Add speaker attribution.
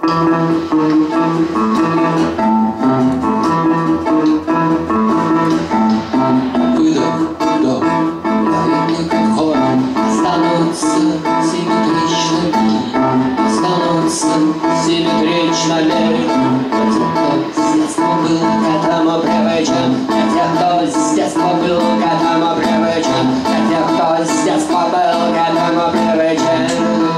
Speaker 1: Симметричными. Для тех, кто с детства был к этому привычен, для тех, кто с детства был к этому привычен, для тех, кто с детства был к этому привычен.